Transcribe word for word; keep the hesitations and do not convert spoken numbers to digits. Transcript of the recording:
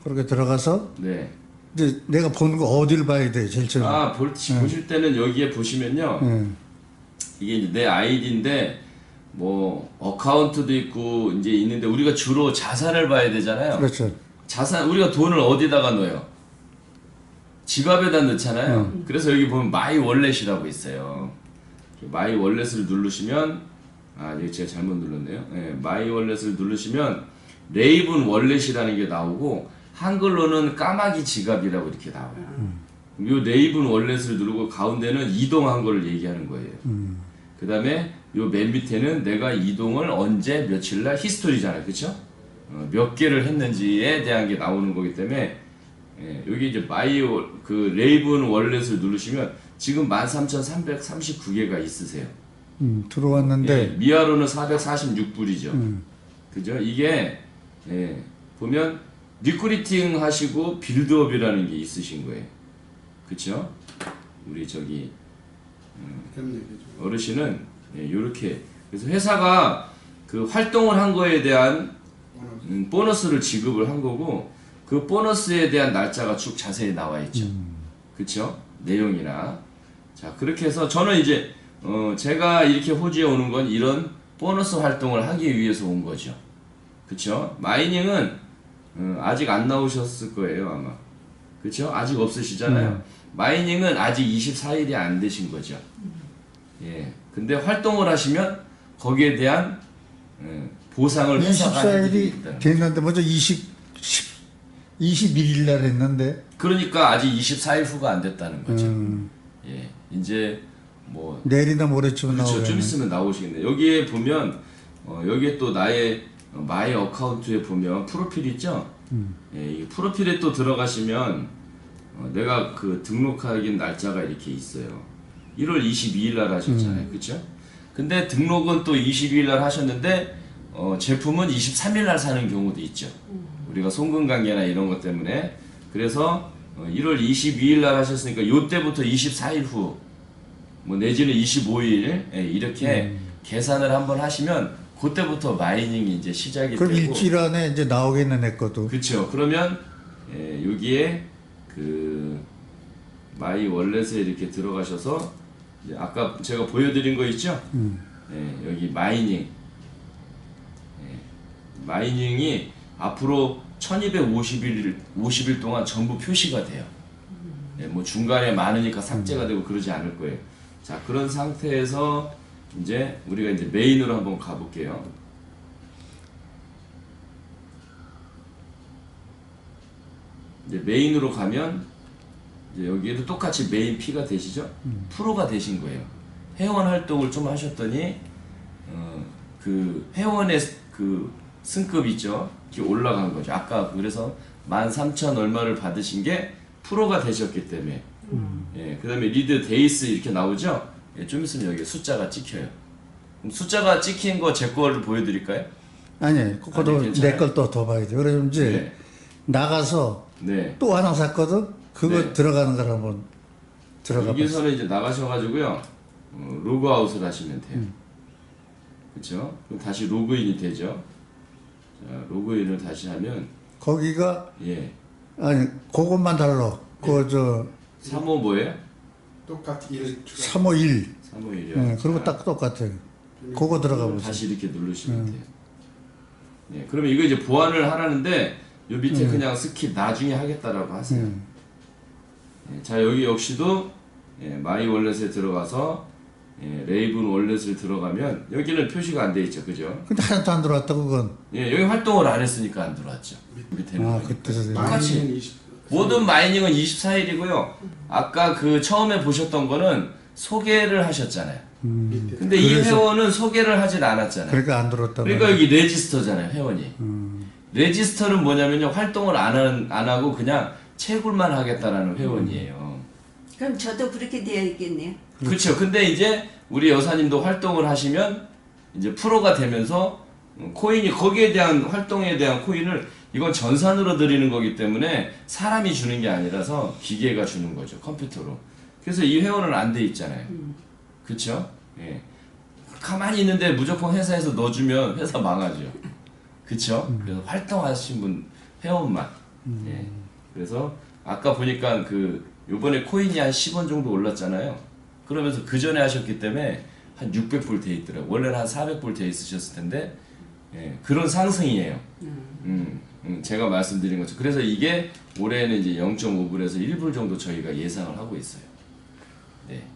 그렇게 들어가서 네. 이제 내가 보는 거 어디를 봐야 돼, 제일 처음에? 아, 볼, 네. 보실 때는 여기에 보시면요. 네. 이게 이제 내 아이디인데, 뭐, 어카운트도 있고, 이제 있는데, 우리가 주로 자산을 봐야 되잖아요. 그렇죠. 자산, 우리가 돈을 어디다가 넣어요? 지갑에다 넣잖아요. 음. 그래서 여기 보면 마이 월렛이라고 있어요. 마이 월렛을 누르시면, 아, 이거 제가 잘못 눌렀네요. 네, 마이 월렛을 누르시면, 레이븐 월렛이라는 게 나오고, 한글로는 까마귀 지갑이라고 이렇게 나와요. 음. 요 레이븐 월렛을 누르고 가운데는 이동한 거를 얘기하는 거예요. 음. 그 다음에 요 맨 밑에는 내가 이동을 언제 며칠날 히스토리잖아요. 그쵸? 어, 몇 개를 했는지에 대한 게 나오는 거기 때문에 예, 여기 이제 마이 그 레이븐 월렛을 누르시면 지금 만 삼천삼백삼십구 개가 있으세요. 음, 들어왔는데 예, 미아로는 사백사십육 불이죠. 음. 그죠? 이게 예, 보면 리크루팅 하시고 빌드업이라는 게 있으신 거예요. 그쵸? 우리 저기 음, 어르신은 예, 요렇게 그래서 회사가 그 활동을 한 거에 대한 음, 보너스를 지급을 한 거고 그 보너스에 대한 날짜가 쭉 자세히 나와 있죠. 음. 그쵸? 내용이나 자 그렇게 해서 저는 이제 어, 제가 이렇게 호주에 오는 건 이런 보너스 활동을 하기 위해서 온 거죠. 그쵸? 마이닝은 어, 아직 안 나오셨을 거예요 아마. 그쵸? 아직 없으시잖아요. 음. 마이닝은 아직 이십사 일이 안 되신 거죠. 예. 근데 활동을 하시면 거기에 대한 예, 보상을 회사가 이십사 일이 됐는데 먼저 이십, 이십일 일 날 했는데 그러니까 아직 이십사 일 후가 안 됐다는 거죠. 음. 예. 이제 뭐 내일이나 모레쯤 그렇죠. 나오겠네. 좀 있으면 나오시겠네. 여기에 보면 어, 여기에 또 나의 마이 어카운트에 보면 프로필 있죠? 음. 예, 이 프로필에 또 들어가시면 어, 내가 그 등록하기 날짜가 이렇게 있어요. 일월 이십이 일 날 하셨잖아요. 음. 그쵸? 근데 등록은 또 이십이 일 날 하셨는데 어, 제품은 이십삼 일 날 사는 경우도 있죠. 음. 우리가 송금관계나 이런 것 때문에 그래서 어, 일월 이십이 일 날 하셨으니까 요때부터 이십사 일 후 뭐 내지는 이십오 일 예, 이렇게 음. 계산을 한번 하시면 그때부터 마이닝이 이제 시작이 그럼 되고 그럼 일주일 안에 이제 나오겠네 내 것도. 그렇죠. 그러면 예, 여기에 그 마이 월렛에 이렇게 들어가셔서 이제 아까 제가 보여드린 거 있죠? 음. 예, 여기 마이닝 예, 마이닝이 앞으로 천이백오십 일 오십 일 동안 전부 표시가 돼요. 예, 뭐 중간에 많으니까 삭제가 음. 되고 그러지 않을 거예요. 자 그런 상태에서 이제 우리가 이제 메인으로 한번 가볼게요. 이제 메인으로 가면 이제 여기에도 똑같이 메인 P가 되시죠? 음. 프로가 되신 거예요. 회원 활동을 좀 하셨더니 어, 그 회원의 그 승급 있죠? 이렇게 올라간 거죠. 아까 그래서 만 삼천 얼마를 받으신 게 프로가 되셨기 때문에 음. 예, 그 다음에 리드 데이스 이렇게 나오죠? 예, 좀 있으면 여기 숫자가 찍혀요. 그럼 숫자가 찍힌 거 제 거를 보여드릴까요? 아니, 그것도 내 걸 또 더 봐야 돼. 그래서 이제 네. 나가서 네. 또 하나 샀거든? 그거 네. 들어가는 걸 한번 들어가 여기서는 이제 나가셔가지고요, 어, 로그아웃을 하시면 돼요. 음. 그쵸? 그럼 다시 로그인이 되죠? 자, 로그인을 다시 하면 거기가 예. 아니, 그것만 달라. 그거 저 삼호 뭐예요? 똑같이 일 삼오일. 삼오일이요. 네, 그리고 딱 똑같아요. 그거 들어가 보세요. 다시 이렇게 누르시면 음. 돼요. 네, 그러면 이거 이제 보완을 하라는데 요 밑에 음. 그냥 스킵 나중에 하겠다라고 하세요. 음. 네, 자 여기 역시도 예, 마이 월렛에 들어가서 예, 레이븐 월렛을 들어가면 여기는 표시가 안 돼 있죠, 그죠? 근데 하나도 안 들어왔다 그건. 예, 여기 활동을 안 했으니까 안 들어왔죠. 밑에는. 아, 그때 똑같이. 모든 마이닝은 이십사 일이고요. 아까 그 처음에 보셨던 거는 소개를 하셨잖아요. 음. 근데 이 회원은 소개를 하진 않았잖아요. 그러니까 안 들었다. 그러니까 여기 레지스터잖아요, 회원이. 음. 레지스터는 뭐냐면요, 활동을 안, 한, 안 하고 그냥 채굴만 하겠다라는 회원이에요. 음. 그럼 저도 그렇게 되어 있겠네요. 그렇죠. 근데 이제 우리 여사님도 활동을 하시면 이제 프로가 되면서 코인이 거기에 대한 활동에 대한 코인을 이건 전산으로 드리는 거기 때문에 사람이 주는 게 아니라서 기계가 주는 거죠, 컴퓨터로. 그래서 이 회원은 안 돼 있잖아요. 음. 그쵸? 예. 가만히 있는데 무조건 회사에서 넣어주면 회사 망하죠. 그쵸? 음. 그래서 활동하신 분, 회원만. 예. 그래서 아까 보니까 그 요번에 코인이 한 십 원 정도 올랐잖아요. 그러면서 그 전에 하셨기 때문에 한 육백 불 돼 있더라고요. 원래는 한 사백 불 돼 있으셨을 텐데 예, 그런 상승이에요. 음, 음, 제가 말씀드린 것처럼. 그래서 이게 올해는 이제 영 점 오 불에서 일 불 정도 저희가 예상을 하고 있어요. 네.